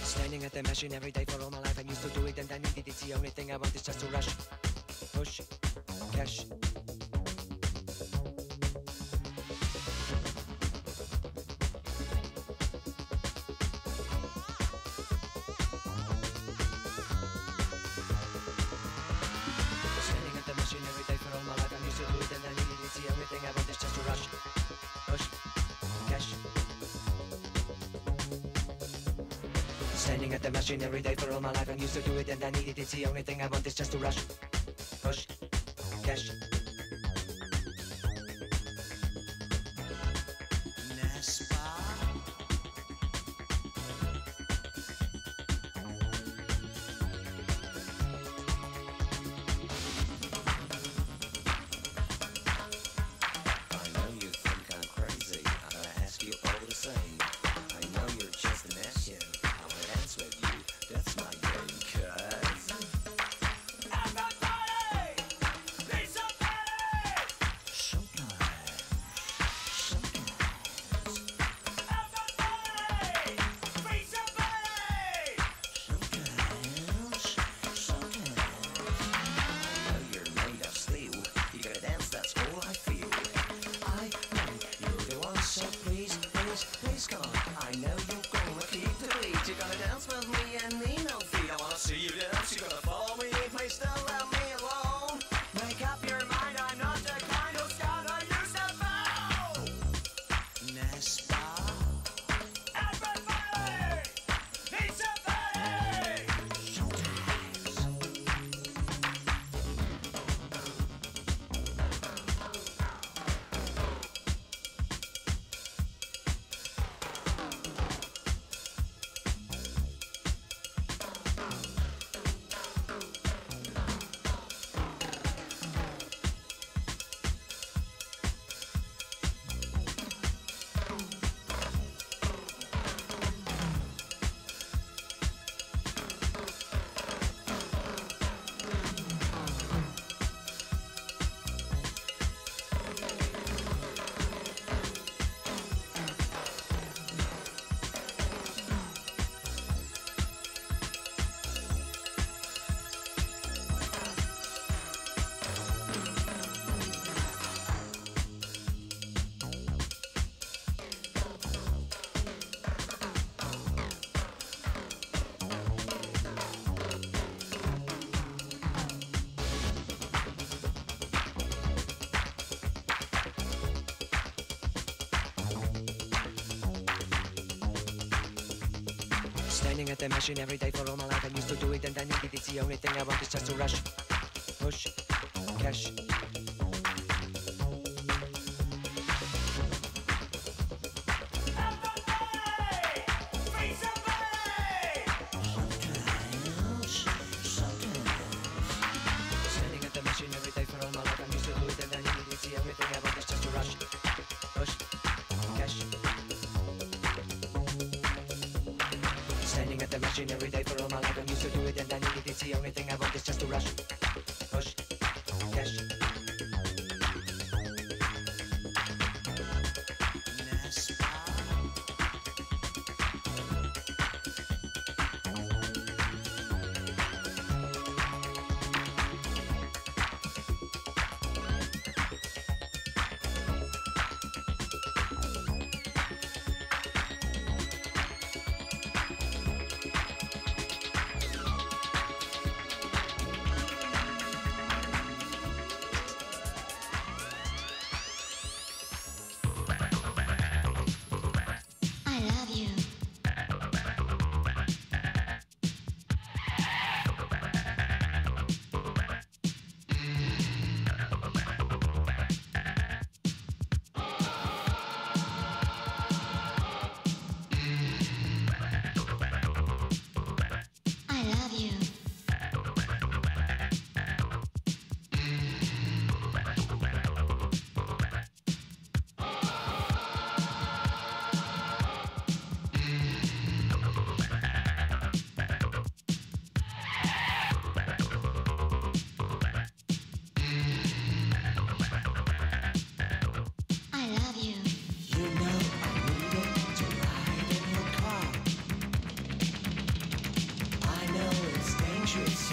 Standing at the machine every day for all my life. I used to do it and I needed it. It's the only thing I want is just to rush, push, cash. Standing at the machine every day for all my life. I used to do it and I needed it. It's the only thing I want is just to rush, push, cash. Standing at the machine every day for all my life. I'm used to do it and I need it. It's the only thing I want is just to rush, push, cash. Standing at the machine every day for all my life. I used to do it and I need it. It's the only thing I want is just to rush, push, cash. Standing at the machine every day for all my life. I used to do it and I need it. It's the only thing I want is just to rush, push, cash. Standing at the machine every day for all my life. I'm used to do it and I need it. It's the only thing I want is just to rush, push, cash. It's